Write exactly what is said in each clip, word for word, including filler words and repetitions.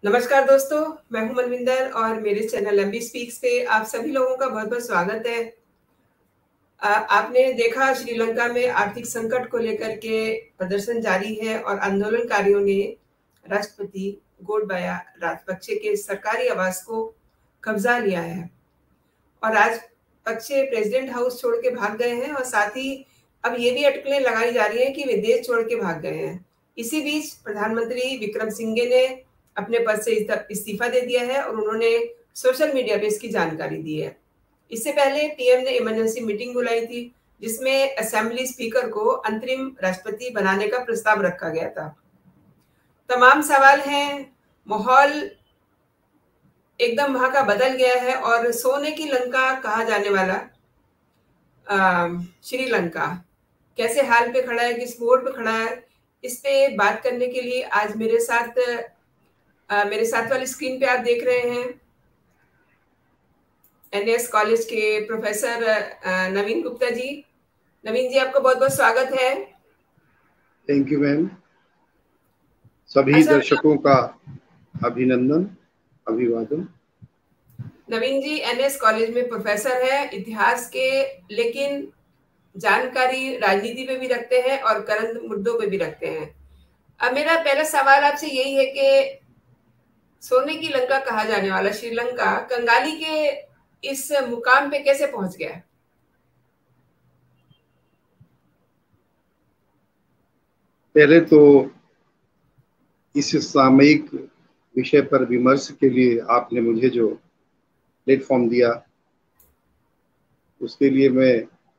नमस्कार दोस्तों, मैं हूं मनविंदर और मेरे चैनल एमबी स्पीक्स पे आप सभी लोगों का बहुत बहुत स्वागत है। आ, आपने देखा श्रीलंका में आर्थिक संकट को लेकर के प्रदर्शन जारी है और आंदोलनकारियों ने राष्ट्रपति गोटबाया राजपक्षे के सरकारी आवास को कब्जा लिया है और राजपक्षे प्रेसिडेंट हाउस छोड़ के भाग गए हैं और साथ ही अब ये भी अटकलें लगाई जा रही हैं कि वे देश छोड़ के भाग गए हैं। इसी बीच प्रधानमंत्री विक्रमसिंघे ने अपने पद से इस्तीफा दे दिया है और उन्होंने सोशल मीडिया पे इसकी जानकारी दी है। इससे पहले पीएम ने इमरजेंसी मीटिंग बुलाई थी जिसमें असेंबली स्पीकर को अंतरिम राष्ट्रपति बनाने का प्रस्ताव रखा गया था। तमाम सवाल हैं, माहौल एकदम वहां का बदल गया है और सोने की लंका कहा जाने वाला श्रीलंका कैसे हाल पे खड़ा है, किस मोड़ पे खड़ा है, इस पे बात करने के लिए आज मेरे साथ आ, मेरे साथ वाली स्क्रीन पे आप देख रहे हैं एनएस कॉलेज के प्रोफेसर नवीन गुप्ता जी। नवीन जी, आपका बहुत बहुत स्वागत है। Thank you ma'am. सभी अच्छा, दर्शकों का अभिनंदन, अभिवादन। नवीन जी एनएस कॉलेज में प्रोफेसर है इतिहास के, लेकिन जानकारी राजनीति पे भी रखते हैं और करंट मुद्दों पे भी रखते हैं। अब मेरा पहला सवाल आपसे यही है कि सोने की लंका कहा जाने वाला श्रीलंका कंगाली के इस मुकाम पे कैसे पहुंच गया? पहले तो इस सामयिक विषय पर विमर्श के लिए आपने मुझे जो प्लेटफॉर्म दिया उसके लिए मैं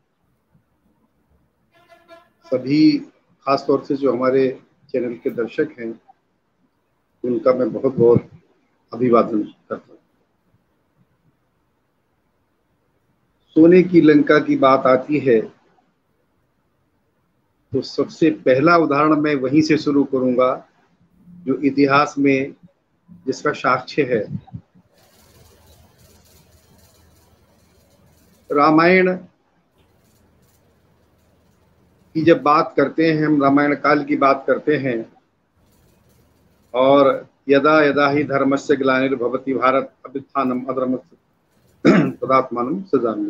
सभी, खासतौर से जो हमारे चैनल के दर्शक हैं, उनका मैं बहुत बहुत अभिवादन करता हूँ। सोने की लंका की बात आती है तो सबसे पहला उदाहरण मैं वहीं से शुरू करूंगा जो इतिहास में जिसका साक्ष्य है। रामायण की जब बात करते हैं, हम रामायण काल की बात करते हैं और यदा यदा ही धर्मस्य ग्लानिर्भवति भारत अभ्युत्थानम अधर्मस्य तदात्मानं सृजाम्यहम्,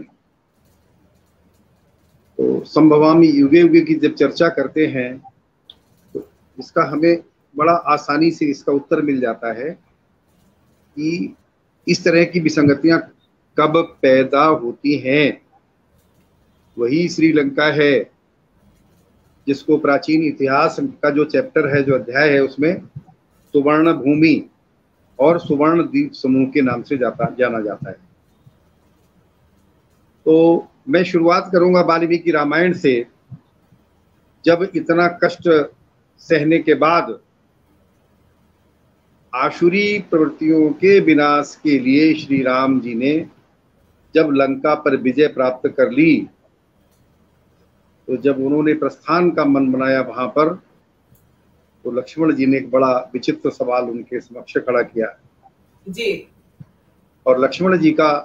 तो संभवामि युगे युगे की जब चर्चा करते हैं तो इसका हमें बड़ा आसानी से इसका उत्तर मिल जाता है कि इस तरह की विसंगतियां कब पैदा होती हैं। वही श्रीलंका है जिसको प्राचीन इतिहास का जो चैप्टर है, जो अध्याय है, उसमें सुवर्ण भूमि और सुवर्ण द्वीप समूह के नाम से जाता जाना जाता है। तो मैं शुरुआत करूंगा वाल्मीकि रामायण से। जब इतना कष्ट सहने के बाद आसुरी प्रवृत्तियों के विनाश के लिए श्री राम जी ने जब लंका पर विजय प्राप्त कर ली, तो जब उन्होंने प्रस्थान का मन बनाया वहां पर, तो लक्ष्मण जी ने एक बड़ा विचित्र सवाल उनके समक्ष खड़ा किया जी। और लक्ष्मण जी का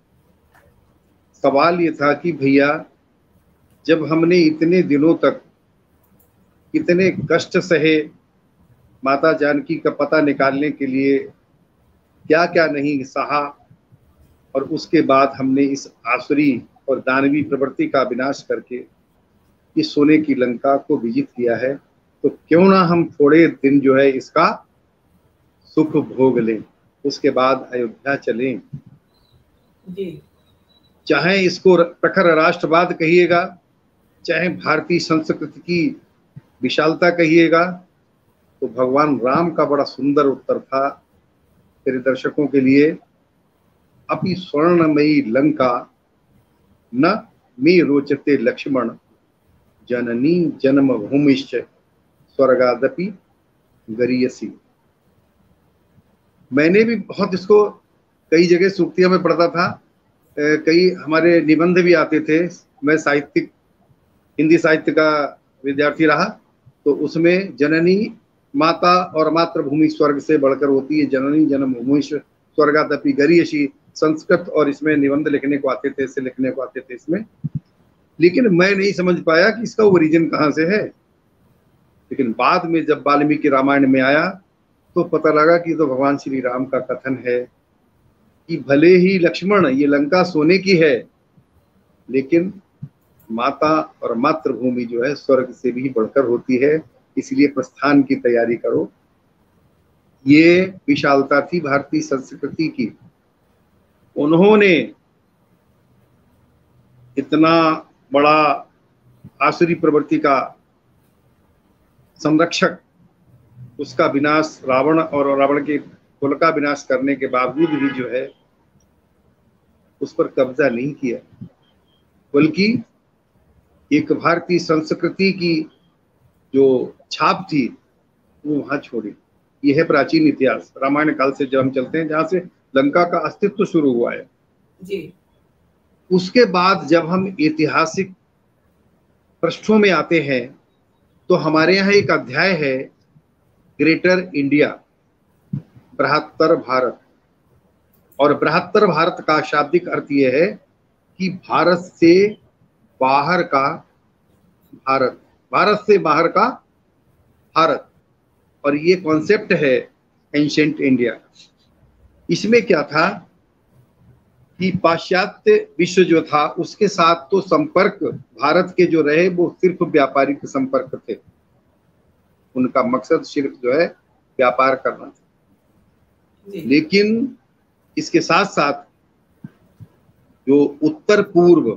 सवाल ये था कि भैया, जब हमने इतने दिनों तक इतने कष्ट सहे माता जानकी का पता निकालने के लिए, क्या क्या नहीं सहा, और उसके बाद हमने इस आसुरी और दानवी प्रवृत्ति का विनाश करके इस सोने की लंका को विजित किया है, तो क्यों ना हम थोड़े दिन जो है इसका सुख भोग लें, उसके बाद अयोध्या चलें। जी। चाहे इसको प्रखर राष्ट्रवाद कहिएगा, चाहे भारतीय संस्कृति की विशालता कहिएगा, तो भगवान राम का बड़ा सुंदर उत्तर था तेरे दर्शकों के लिए। अपि स्वर्णमयी लंका न मे रोचते लक्ष्मण, जननी जन्म भूमिश्च स्वर्गादपि गरीयसी। मैंने भी बहुत इसको कई जगह सूक्तियों में पढ़ता था, कई हमारे निबंध भी आते थे। मैं साहित्यिक हिंदी साहित्य का विद्यार्थी रहा, तो उसमें जननी माता और मातृभूमि स्वर्ग से बढ़कर होती है, जननी जन्म भूमि स्वर्गादपि गरीयसी। संस्कृत और इसमें निबंध लिखने को आते थे, इसे लिखने को आते थे इसमें, लेकिन मैं नहीं समझ पाया कि इसका ओरिजिन कहाँ से है। लेकिन बाद में जब वाल्मीकि रामायण में आया तो पता लगा कि तो भगवान श्री राम का कथन है कि भले ही लक्ष्मण ये लंका सोने की है, लेकिन माता और मातृभूमि जो है स्वर्ग से भी बढ़कर होती है, इसलिए प्रस्थान की तैयारी करो। ये विशालता थी भारतीय संस्कृति की। उन्होंने इतना बड़ा आसुरी प्रवृत्ति का संरक्षक, उसका विनाश रावण और रावण के कुल का विनाश करने के बावजूद भी जो है उस पर कब्जा नहीं किया, बल्कि एक भारतीय संस्कृति की जो छाप थी वो वहां छोड़ी। यह है प्राचीन इतिहास, रामायण काल से जब हम चलते हैं, जहां से लंका का अस्तित्व शुरू हुआ है जी। उसके बाद जब हम ऐतिहासिक पृष्ठों में आते हैं तो हमारे यहाँ एक अध्याय है ग्रेटर इंडिया, बृहत्तर भारत। और बृहत्तर भारत का शाब्दिक अर्थ यह है कि भारत से बाहर का भारत, भारत से बाहर का भारत। और ये कॉन्सेप्ट है एंशिएंट इंडिया। इसमें क्या था कि पाश्चात्य विश्व जो था उसके साथ तो संपर्क भारत के जो रहे वो सिर्फ व्यापारिक संपर्क थे। उनका मकसद सिर्फ जो है व्यापार करना था। लेकिन इसके साथ साथ जो उत्तर पूर्व,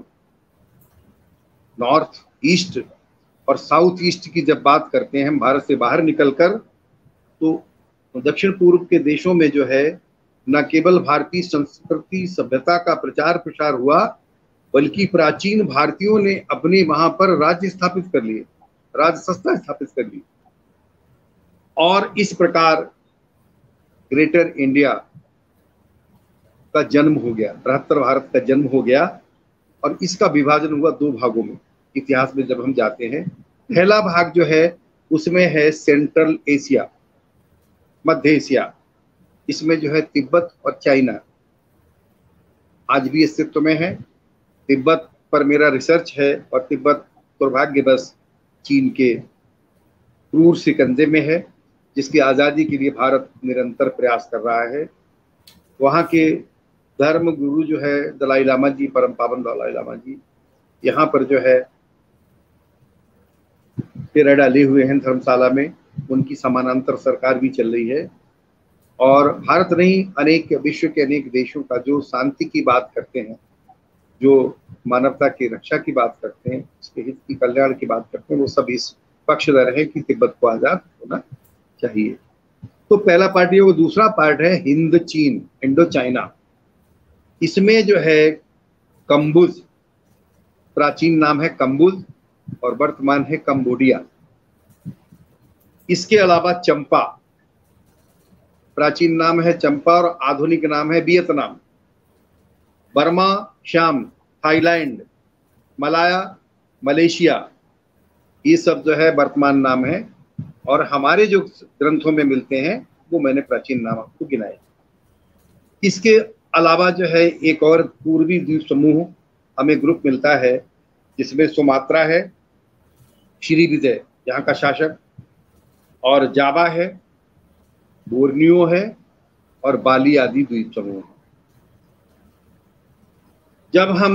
नॉर्थ ईस्ट और साउथ ईस्ट की जब बात करते हैं हम भारत से बाहर निकलकर, तो दक्षिण पूर्व के देशों में जो है न केवल भारतीय संस्कृति सभ्यता का प्रचार प्रसार हुआ, बल्कि प्राचीन भारतीयों ने अपने वहां पर राज्य स्थापित कर लिए, राजसत्ता स्थापित कर ली। और इस प्रकार ग्रेटर इंडिया का जन्म हो गया, बृहत्तर भारत का जन्म हो गया। और इसका विभाजन हुआ दो भागों में। इतिहास में जब हम जाते हैं, पहला भाग जो है उसमें है सेंट्रल एशिया, मध्य एशिया। इसमें जो है तिब्बत और चाइना आज भी अस्तित्व में है। तिब्बत पर मेरा रिसर्च है और तिब्बत दुर्भाग्यवश चीन के क्रूर शिकंजे में है, जिसकी आज़ादी के लिए भारत निरंतर प्रयास कर रहा है। वहाँ के धर्म गुरु जो है दलाई लामा जी, परम पावन दलाई लामा जी, यहाँ पर जो है डेरा डाले हुए हैं धर्मशाला में। उनकी समानांतर सरकार भी चल रही है। और भारत नहीं, अनेक विश्व के अनेक देशों का जो शांति की बात करते हैं, जो मानवता की रक्षा की बात करते हैं, उसके हित की कल्याण की बात करते हैं, वो सब इस पक्षधर है कि तिब्बत को आजाद होना चाहिए। तो पहला पार्ट ये। वो दूसरा पार्ट है हिंद चीन, इंडो चाइना। इसमें जो है कंबुज, प्राचीन नाम है कंबुज और वर्तमान है कंबोडिया। इसके अलावा चंपा, प्राचीन नाम है चंपा और आधुनिक नाम है वियतनाम। बर्मा, शाम, थाईलैंड, मलाया, मलेशिया, ये सब जो है वर्तमान नाम है। और हमारे जो ग्रंथों में मिलते हैं वो मैंने प्राचीन नाम आपको गिनाए। इसके अलावा जो है एक और पूर्वी द्वीप समूह हमें ग्रुप मिलता है, जिसमें सुमात्रा है, श्रीविजय यहाँ का शासक, और जावा है, बोर्नियो है और बाली आदि द्वीप समूह। जब हम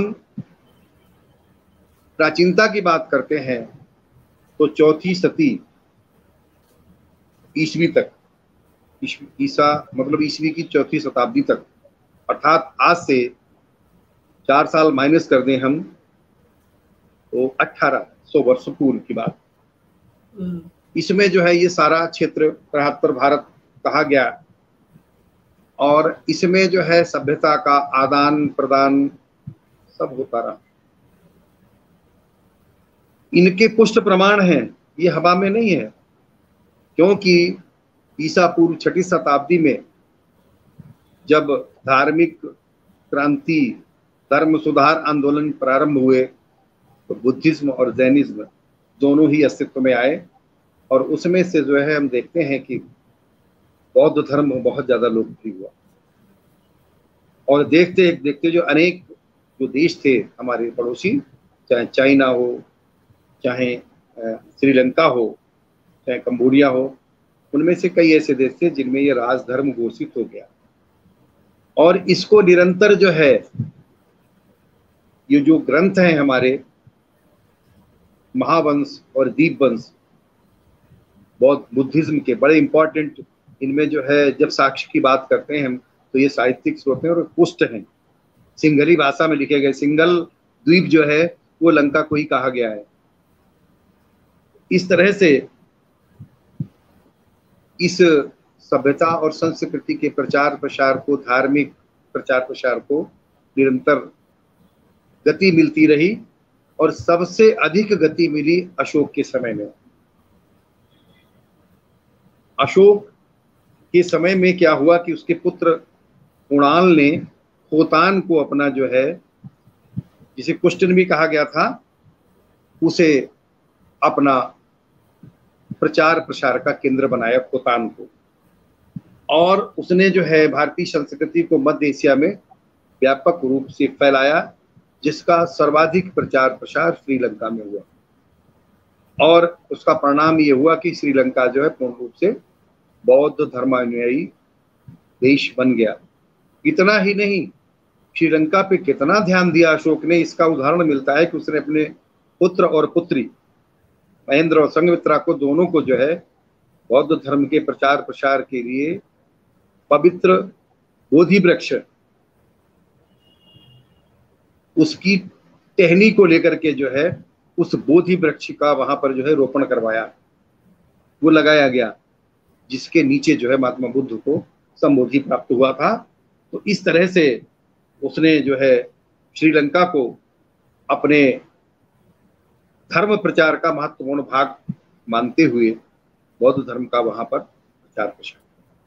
प्राचीनता की बात करते हैं तो चौथी सदी ईस्वी तक, ईसा मतलब ईस्वी की चौथी शताब्दी तक, अर्थात आज से चार साल माइनस कर दें हम तो अठारह सौ वर्ष पूर्व की बात। इसमें जो है ये सारा क्षेत्र बृहत्तर भारत कहा गया। और इसमें जो है सभ्यता का आदान प्रदान सब होता रहा। इनके पुष्ट प्रमाण हैं, ये हवा में नहीं है, क्योंकि ईसा पूर्व छठी शताब्दी में जब धार्मिक क्रांति, धर्म सुधार आंदोलन प्रारंभ हुए तो बुद्धिज्म और जैनिज्म दोनों ही अस्तित्व में आए। और उसमें से जो है हम देखते हैं कि बौद्ध धर्म बहुत ज्यादा लोकप्रिय हुआ। और देखते देखते जो अनेक जो देश थे हमारे पड़ोसी, चाहे चाइना हो, चाहे श्रीलंका हो, चाहे कंबोडिया हो, उनमें से कई ऐसे देश थे जिनमें ये राजधर्म घोषित हो गया, और इसको निरंतर जो है ये जो ग्रंथ हैं हमारे महावंश और दीपवंश बौद्ध बुद्धिज्म के बड़े इंपॉर्टेंट, इनमें जो है जब साक्ष्य की बात करते हैं हम तो ये साहित्यिक स्रोत हैं और पुष्ट हैं, सिंघली भाषा में लिखे गए। सिंघल द्वीप जो है वो लंका को ही कहा गया है। इस तरह से इस सभ्यता और संस्कृति के प्रचार प्रसार को, धार्मिक प्रचार प्रसार को निरंतर गति मिलती रही, और सबसे अधिक गति मिली अशोक के समय में। अशोक के समय में क्या हुआ कि उसके पुत्र कुणाल ने खोतान को अपना जो है, जिसे कुष्टन भी कहा गया था, उसे अपना प्रचार प्रसार का केंद्र बनाया, खोतान को। और उसने जो है भारतीय संस्कृति को मध्य एशिया में व्यापक रूप से फैलाया, जिसका सर्वाधिक प्रचार प्रसार श्रीलंका में हुआ। और उसका परिणाम ये हुआ कि श्रीलंका जो है पूर्ण रूप से बौद्ध धर्मानुयायी देश बन गया। इतना ही नहीं, श्रीलंका पे कितना ध्यान दिया अशोक ने, इसका उदाहरण मिलता है कि उसने अपने पुत्र और पुत्री महेंद्र और संघमित्रा को, दोनों को जो है बौद्ध धर्म के प्रचार प्रसार के लिए पवित्र बोधि वृक्ष, उसकी टहनी को लेकर के जो है उस बोधि वृक्ष का वहां पर जो है रोपण करवाया, वो लगाया गया, जिसके नीचे जो है महात्मा बुद्ध को संबोधि प्राप्त हुआ था। तो इस तरह से उसने जो है श्रीलंका को अपने धर्म प्रचार का महत्वपूर्ण भाग मानते हुए बौद्ध धर्म का वहां पर प्रचार प्रसार।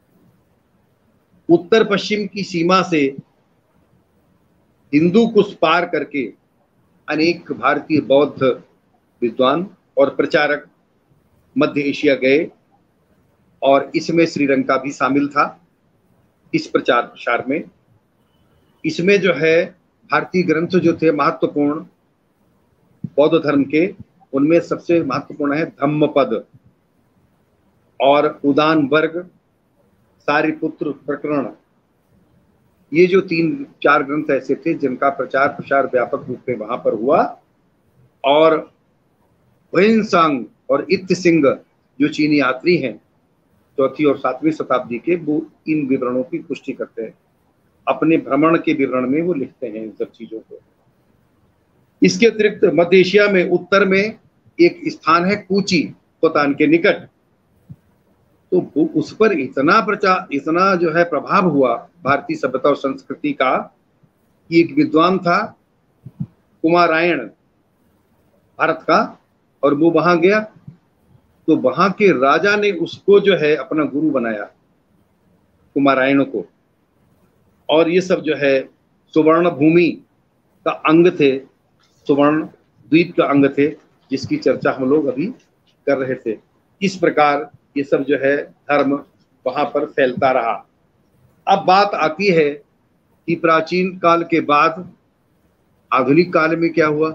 उत्तर पश्चिम की सीमा से हिंदू कुश पार करके अनेक भारतीय बौद्ध विद्वान और प्रचारक मध्य एशिया गए, और इसमें श्रीलंका भी शामिल था इस प्रचार प्रसार में। इसमें जो है भारतीय ग्रंथ जो थे महत्वपूर्ण बौद्ध धर्म के, उनमें सबसे महत्वपूर्ण है धम्मपद और उदान वर्ग, सारिपुत्र प्रकरण। ये जो तीन चार ग्रंथ ऐसे थे जिनका प्रचार प्रसार व्यापक रूप में वहां पर हुआ। और ह्वेनसांग और इत सिंह जो चीनी यात्री हैं चौथी और सातवीं शताब्दी के, वो इन विवरणों की पुष्टि करते हैं, अपने भ्रमण के विवरण में वो लिखते हैं इन सब चीजों को। इसके अतिरिक्त मध्य एशिया में उत्तर में एक स्थान है कूची, खोतान के निकट, तो उस पर इतना प्रचार, इतना जो है प्रभाव हुआ भारतीय सभ्यता और संस्कृति का कि एक विद्वान था कुमारायण भारत का, और वो वहां गया तो वहां के राजा ने उसको जो है अपना गुरु बनाया, कुमारायण को। और ये सब जो है सुवर्ण भूमि का अंग थे, सुवर्ण द्वीप का अंग थे, जिसकी चर्चा हम लोग अभी कर रहे थे। इस प्रकार ये सब जो है धर्म वहां पर फैलता रहा। अब बात आती है कि प्राचीन काल के बाद आधुनिक काल में क्या हुआ।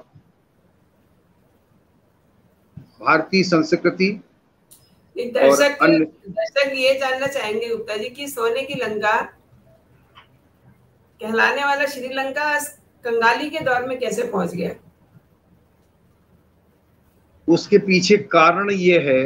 भारतीय संस्कृति दर्शक दर्शक ये जानना चाहेंगे गुप्ता जी कि सोने की लंका कहलाने वाला श्रीलंका कंगाली के दौर में कैसे पहुंच गया। उसके पीछे कारण ये है,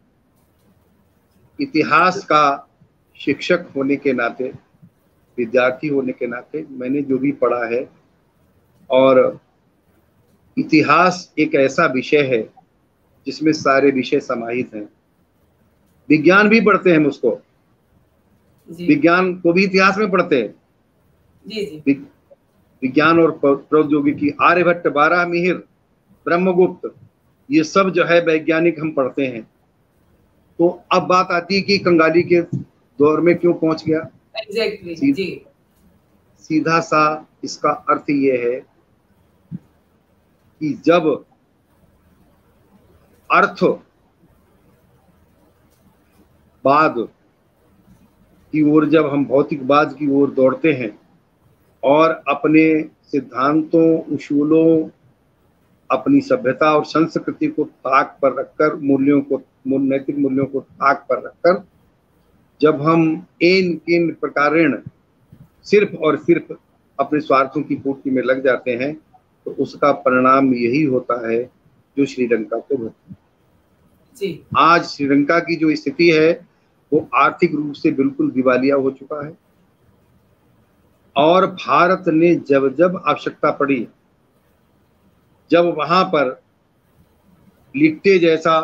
इतिहास का शिक्षक होने के नाते, विद्यार्थी होने के नाते मैंने जो भी पढ़ा है, और इतिहास एक ऐसा विषय है जिसमें सारे विषय समाहित हैं। विज्ञान भी पढ़ते हैं हम उसको, विज्ञान को भी इतिहास में पढ़ते हैं। जी जी। विज्ञान और प्रौद्योगिकी, आर्यभट्ट, बारहमिहिर, ब्रह्मगुप्त, ये सब जो है वैज्ञानिक हम पढ़ते हैं। तो अब बात आती है कि कंगाली के दौर में क्यों पहुंच गया। एग्जैक्टली सीध, जी। सीधा सा इसका अर्थ ये है कि जब अर्थ बाद की ओर, जब हम भौतिकवाद की ओर दौड़ते हैं और अपने सिद्धांतों, उसूलों, अपनी सभ्यता और संस्कृति को ताक पर रखकर, मूल्यों को, नैतिक मूल्यों को ताक पर रखकर जब हम इन किन प्रकारेण सिर्फ और सिर्फ अपने स्वार्थों की पूर्ति में लग जाते हैं तो उसका परिणाम यही होता है जो श्रीलंका को घटा। जी। आज श्रीलंका की जो स्थिति है वो आर्थिक रूप से बिल्कुल दिवालिया हो चुका है और भारत ने जब जब आवश्यकता पड़ी, जब वहां पर लिट्टे जैसा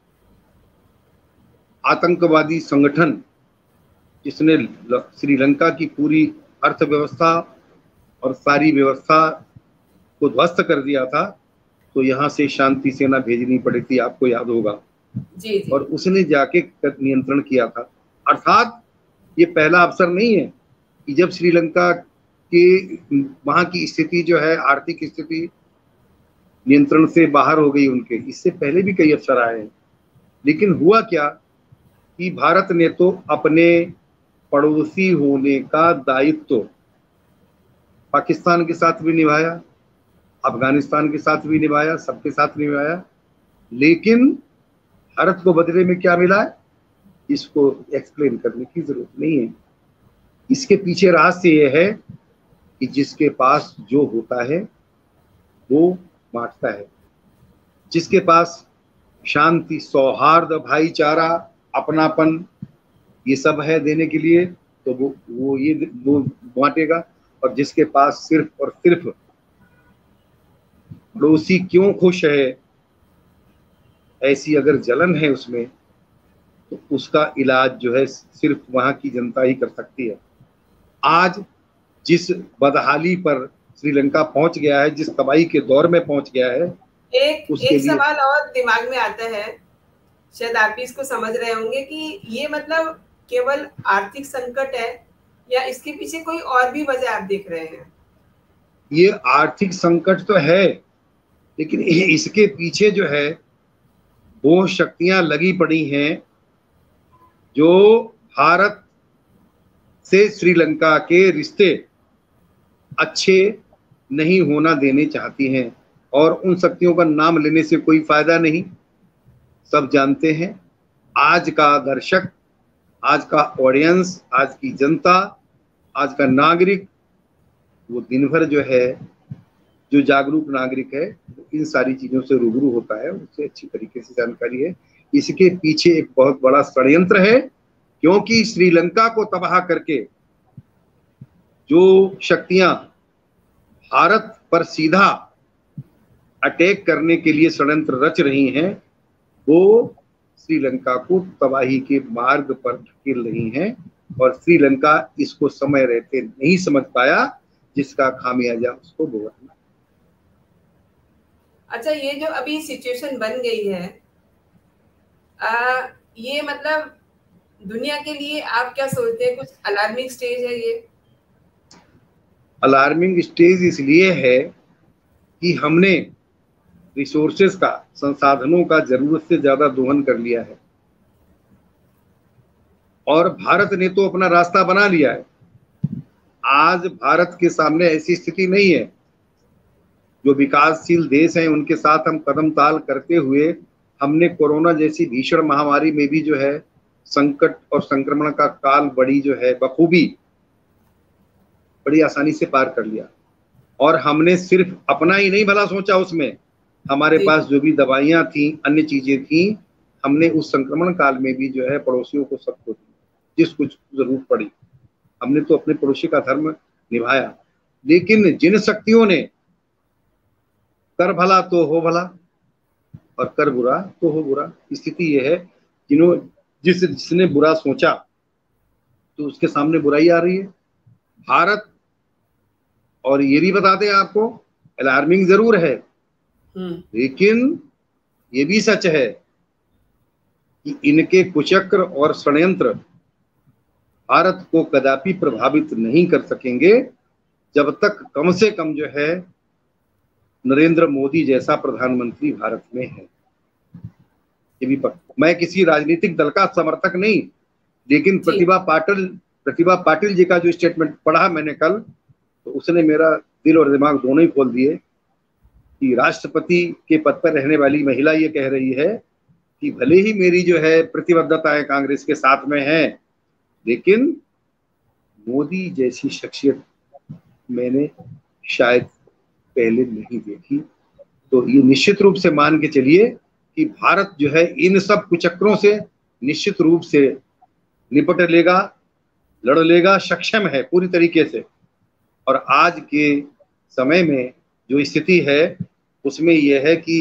आतंकवादी संगठन जिसने श्रीलंका की पूरी अर्थव्यवस्था और सारी व्यवस्था को ध्वस्त कर दिया था, तो यहाँ से शांति सेना भेजनी पड़ी थी, आपको याद होगा। जी, जी। और उसने जाके नियंत्रण किया था। अर्थात ये पहला अवसर नहीं है कि जब श्रीलंका की वहाँ की स्थिति जो है, आर्थिक स्थिति नियंत्रण से बाहर हो गई उनके, इससे पहले भी कई अवसर आए हैं। लेकिन हुआ क्या कि भारत ने तो अपने पड़ोसी होने का दायित्व पाकिस्तान के साथ भी निभाया, अफगानिस्तान के साथ भी निभाया, सबके साथ निभाया, लेकिन भारत को बदले में क्या मिला है इसको एक्सप्लेन करने की जरूरत नहीं है। इसके पीछे रहस्य ये है कि जिसके पास जो होता है वो बांटता है, जिसके पास शांति, सौहार्द, भाईचारा, अपनापन ये सब है देने के लिए, तो वो वो ये वो बांटेगा। और जिसके पास सिर्फ और सिर्फ पड़ोसी क्यों खुश है ऐसी अगर जलन है उसमें, तो उसका इलाज जो है सिर्फ वहां की जनता ही कर सकती है। आज जिस बदहाली पर श्रीलंका पहुंच गया है, जिस तबाही के दौर में पहुंच गया है, एक एक सवाल और दिमाग में आता है, शायद आप भी इसको समझ रहे होंगे कि ये मतलब केवल आर्थिक संकट है या इसके पीछे कोई और भी वजह आप देख रहे हैं? ये आर्थिक संकट तो है, लेकिन इसके पीछे जो है वो शक्तियां लगी पड़ी हैं जो भारत से श्रीलंका के रिश्ते अच्छे नहीं होना देने चाहती हैं, और उन शक्तियों का नाम लेने से कोई फायदा नहीं। सब जानते हैं, आज का दर्शक, आज का ऑडियंस, आज की जनता, आज का नागरिक, वो दिन भर जो है, जो जागरूक नागरिक है, इन सारी चीजों से रूबरू होता है, उससे अच्छी तरीके से जानकारी है। इसके पीछे एक बहुत बड़ा षड्यंत्र है, क्योंकि श्रीलंका को तबाह करके जो शक्तियां भारत पर सीधा अटैक करने के लिए षड्यंत्र रच रही हैं, वो श्रीलंका को तबाही के मार्ग पर धकेल रही हैं, और श्रीलंका इसको समय रहते नहीं समझ पाया, जिसका खामियाजा उसको भुगतना। अच्छा, ये जो अभी सिचुएशन बन गई है, आ, ये मतलब दुनिया के लिए आप क्या सोचते हैं, कुछ अलार्मिंग स्टेज है ये? अलार्मिंग स्टेज इसलिए है कि हमने रिसोर्सेज का, संसाधनों का जरूरत से ज्यादा दोहन कर लिया है, और भारत ने तो अपना रास्ता बना लिया है। आज भारत के सामने ऐसी स्थिति नहीं है, जो विकासशील देश हैं उनके साथ हम कदम ताल करते हुए हमने कोरोना जैसी भीषण महामारी में भी जो है संकट और संक्रमण का काल बड़ी जो है बखूबी, बड़ी आसानी से पार कर लिया। और हमने सिर्फ अपना ही नहीं भला सोचा, उसमें हमारे पास जो भी दवाइयां थी, अन्य चीजें थी, हमने उस संक्रमण काल में भी जो है पड़ोसियों को सबको दी, जिस कुछ जरूरत पड़ी। हमने तो अपने पड़ोसी का धर्म निभाया। लेकिन जिन शक्तियों ने कर भला तो हो भला और कर बुरा तो हो बुरा, स्थिति यह है, जिन्हों जिस जिसने बुरा सोचा तो उसके सामने बुराई आ रही है। भारत, और ये भी बता दें आपको, अलार्मिंग जरूर है, लेकिन ये भी सच है कि इनके कुचक्र और षड्यंत्र भारत को कदापि प्रभावित नहीं कर सकेंगे, जब तक कम से कम जो है नरेंद्र मोदी जैसा प्रधानमंत्री भारत में है। ये भी पर, मैं किसी राजनीतिक दल का समर्थक नहीं, लेकिन प्रतिभा पाटिल प्रतिभा पाटिल जी का जो स्टेटमेंट पढ़ा मैंने कल, तो उसने मेरा दिल और दिमाग दोनों ही खोल दिए कि राष्ट्रपति के पद पर रहने वाली महिला ये कह रही है कि भले ही मेरी जो है प्रतिबद्धताएं कांग्रेस के साथ में है, लेकिन मोदी जैसी शख्सियत मैंने शायद पहले नहीं देखी। तो ये निश्चित रूप से मान के चलिए कि भारत जो है इन सब कुचक्रों से निश्चित रूप से निपट लेगा, लड़ लेगा, सक्षम है पूरी तरीके से। और आज के समय में जो स्थिति है उसमें यह है कि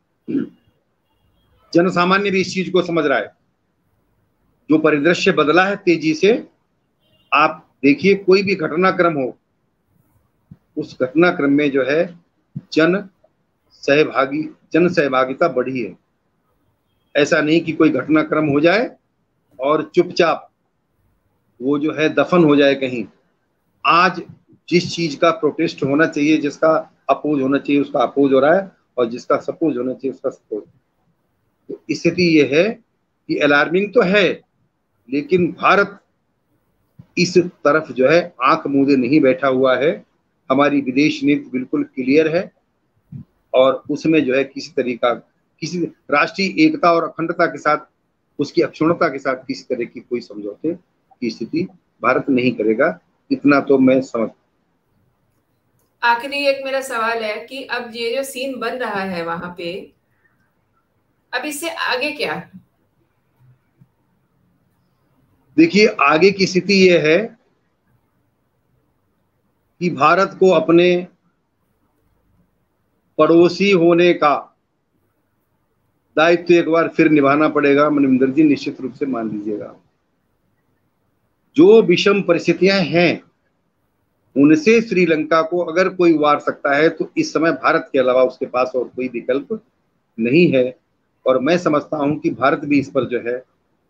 जनसामान्य भी इस चीज को समझ रहा है। जो परिदृश्य बदला है तेजी से, आप देखिए कोई भी घटनाक्रम हो, उस घटनाक्रम में जो है जन सहभागी जन सहभागिता बढ़ी है। ऐसा नहीं कि कोई घटनाक्रम हो जाए और चुपचाप वो जो है दफन हो जाए कहीं। आज जिस चीज का प्रोटेस्ट होना चाहिए, जिसका अपोज होना चाहिए, उसका अपोज हो रहा है, और जिसका सपोज होना चाहिए उसका सपोज। तो स्थिति ये है कि अलार्मिंग तो है, लेकिन भारत इस तरफ जो है आंख मूंदे नहीं बैठा हुआ है। हमारी विदेश नीति बिल्कुल क्लियर है, और उसमें जो है किसी तरीका किसी राष्ट्रीय एकता और अखंडता के साथ, उसकी अक्षुण्णता के साथ किसी तरह की कोई समझौते की स्थिति भारत नहीं करेगा। इतना तो मैं समझ। आखिरी एक मेरा सवाल है कि अब ये जो सीन बन रहा है वहां पे, अब इससे आगे क्या? देखिए, आगे की स्थिति ये है कि भारत को अपने पड़ोसी होने का दायित्व एक बार फिर निभाना पड़ेगा। मनविंदर जी, निश्चित रूप से मान लीजिएगा, जो विषम परिस्थितियां हैं उनसे श्रीलंका को अगर कोई उबार सकता है तो इस समय भारत के अलावा उसके पास और कोई विकल्प नहीं है। और मैं समझता हूं कि भारत भी इस पर जो है,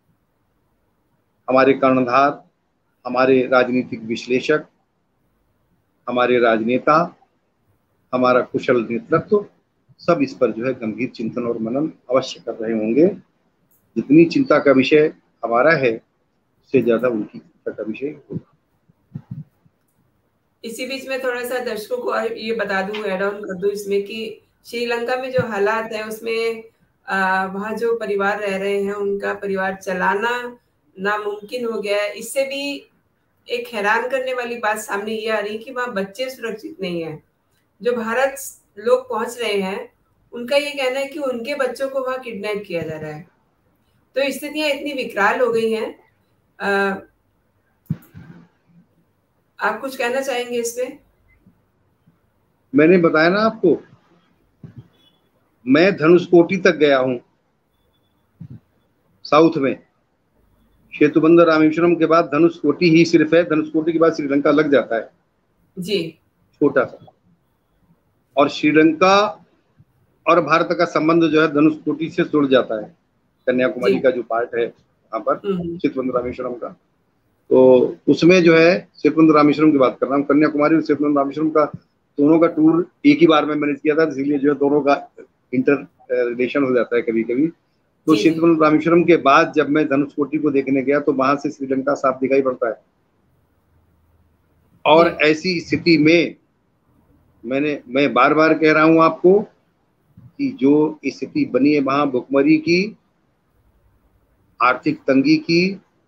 हमारे कर्णधार, हमारे राजनीतिक विश्लेषक, हमारे राजनेता, हमारा कुशल नेतृत्व, सब इस पर जो है गंभीर चिंतन और मनन अवश्य कर रहे होंगे। जितनी चिंता का विषय हमारा है, उससे ज्यादा उनकी चिंता का विषय होगा। इसी बीच में थोड़ा सा दर्शकों को ये बता दूं, ऐड ऑन कर दूं इसमें कि श्रीलंका में जो हालात है उसमें वहाँ जो परिवार रह रहे हैं उनका परिवार चलाना नामुमकिन हो गया है। इससे भी एक हैरान करने वाली बात सामने ये आ रही है कि वहाँ बच्चे सुरक्षित नहीं है। जो भारत लोग पहुंच रहे हैं उनका ये कहना है कि उनके बच्चों को वहाँ किडनैप किया जा रहा है। तो स्थितियां इतनी विकराल हो गई हैं। आप कुछ कहना चाहेंगे इस पे? मैंने बताया ना आपको, मैं धनुषकोटी तक गया हूं साउथ में। सेतुबंदर रामेश्वरम के बाद धनुषकोटी ही सिर्फ है। धनुषकोटी के बाद श्रीलंका लग जाता है जी, छोटा सा। और श्रीलंका और भारत का संबंध जो है धनुषकोटी से जुड़ जाता है। कन्याकुमारी का जो पार्ट है वहां पर सेतुबंदर रामेश्वरम का, तो उसमें जो है सेतुबंदर रामेश्वरम की बात कर रहा हूँ। कन्याकुमारी और सेतुबंदर रामेश्वरम का दोनों का टूर एक ही बार में मैनेज किया था, इसीलिए जो है दोनों का इंटर रिलेशन हो जाता है कभी कभी। तो सेतुबंदर रामेश्वरम के बाद जब मैं धनुषकोटी को देखने गया तो वहां से श्रीलंका साफ दिखाई पड़ता है। और ऐसी स्थिति में मैंने मैं बार बार कह रहा हूं आपको कि जो स्थिति बनी है वहां भुखमरी की, आर्थिक तंगी की,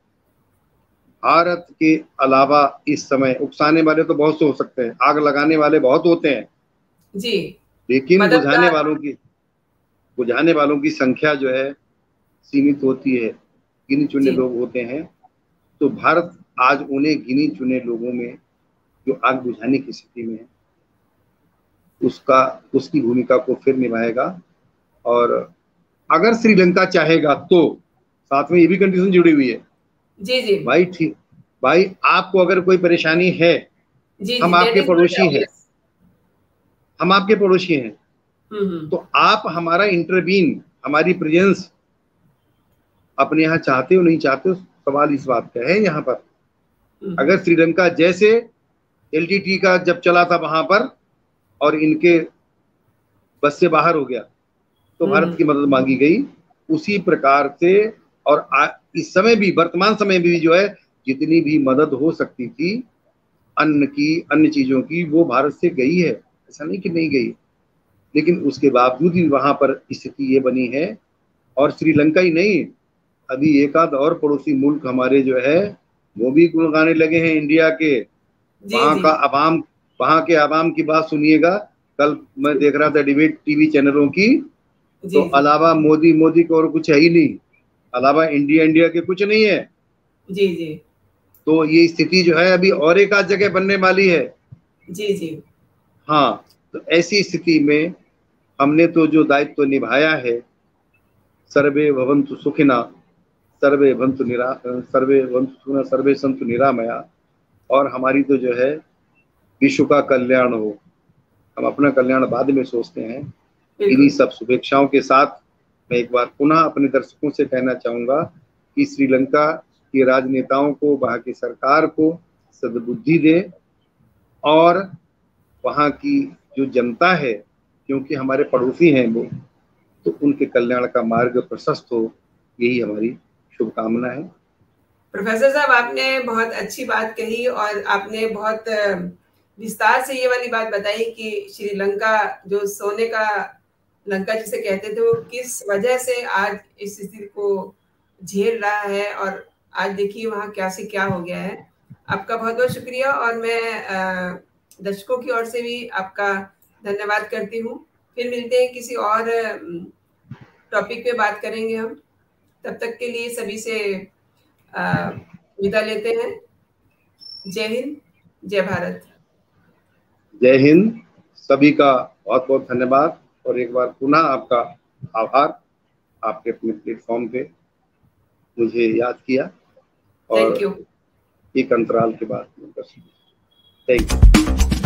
भारत के अलावा इस समय उकसाने वाले तो बहुत से हो सकते हैं, आग लगाने वाले बहुत होते हैं जी, लेकिन बुझाने वालों की बुझाने वालों की संख्या जो है सीमित होती है, गिने चुने लोग होते हैं। तो भारत आज उन्हें गिने चुने लोगों में जो आग बुझाने की स्थिति में है, उसका उसकी भूमिका को फिर निभाएगा। और अगर श्रीलंका चाहेगा तो साथ में ये भी कंडीशन जुड़ी हुई है। जी जी भाई, ठीक भाई, आपको अगर कोई परेशानी है, जी, हम जी, आपके पड़ोसी हैं हम आपके पड़ोसी हैं तो आप हमारा इंटरवीन, हमारी प्रेजेंस अपने यहाँ चाहते हो नहीं चाहते हो, सवाल इस बात का है यहाँ पर। अगर श्रीलंका जैसे एल टी टी का जब चला था वहां पर और इनके बस से बाहर हो गया तो भारत की मदद मांगी गई, उसी प्रकार से और आ, इस समय भी, वर्तमान समय भी जो है जितनी भी मदद हो सकती थी अन्न की, अन्य चीजों की, वो भारत से गई है। ऐसा नहीं कि नहीं गई, लेकिन उसके बावजूद भी वहां पर स्थिति ये बनी है। और श्रीलंका ही नहीं, अभी एक आध और पड़ोसी मुल्क हमारे जो है वो भी गुणगाने लगे हैं इंडिया के। वहाँ का अवाम, वहाँ के अवाम की बात सुनिएगा। कल मैं देख रहा था डिबेट टीवी चैनलों की, जी, तो जी, अलावा मोदी मोदी को और कुछ है ही नहीं, अलावा इंडिया इंडिया के कुछ नहीं है। जी, जी, तो ये स्थिति जो है अभी और एक आध जगह बनने वाली है। जी, जी, हाँ, तो ऐसी स्थिति में हमने तो जो दायित्व तो निभाया है, सर्वे भवन्तु सुखिना, सर्वे भवन्तु निरा सर्वे भवन्तु सुखिना, सर्वे सन्तु निरामया, और हमारी तो जो है विश्व का कल्याण हो। हम अपना कल्याण बाद में सोचते हैं। इन्हीं सब शुभेच्छाओं के साथ मैं एक बार पुनः अपने दर्शकों से कहना चाहूँगा कि श्रीलंका के राजनेताओं को, वहाँ की सरकार को सद्बुद्धि दें, और वहाँ की जो जनता है, क्योंकि हमारे पड़ोसी हैं वो, तो उनके कल्याण का मार्ग प्रशस्त हो, यही हमारी शुभकामना है। प्रोफेसर साहब, आपने बहुत अच्छी बात कही और आपने बहुत विस्तार से ये वाली बात बताई कि श्रीलंका जो सोने का लंका जिसे कहते थे, वो किस वजह से आज इस स्थिति को झेल रहा है, और आज देखिए वहाँ क्या से क्या हो गया है। आपका बहुत बहुत शुक्रिया, और मैं दर्शकों की ओर से भी आपका धन्यवाद करती हूँ। फिर मिलते हैं, किसी और टॉपिक पे बात करेंगे हम। तब तक के लिए सभी से विदा लेते हैं। जय हिंद, जय भारत। जय हिंद, सभी का बहुत बहुत धन्यवाद, और एक बार पुनः आपका आभार, आपके अपने प्लेटफॉर्म पे मुझे याद किया, और थैंक यू। एक अंतराल के बाद थैंक यू।